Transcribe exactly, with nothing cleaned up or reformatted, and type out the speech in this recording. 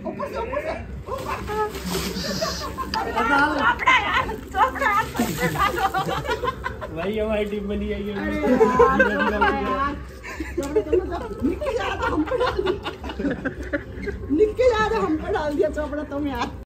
ऊपर से ऊपर से भाई हमारी टीम बनी है ये। निक्के ज्यादा हम पे डाल दिया, निक्के ज्यादा हम पे डाल दिया चोपड़ा तुम यार।